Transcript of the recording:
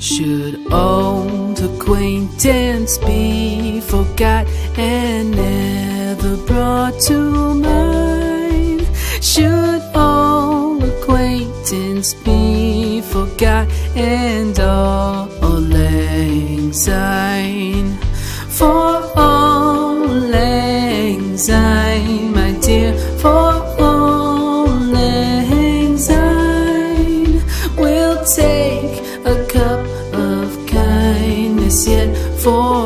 Should old acquaintance be forgot and never brought to mind? Should old acquaintance be forgot and all lang syne? For all lang syne, my dear, for all lang syne, we'll take a cup of kindness yet for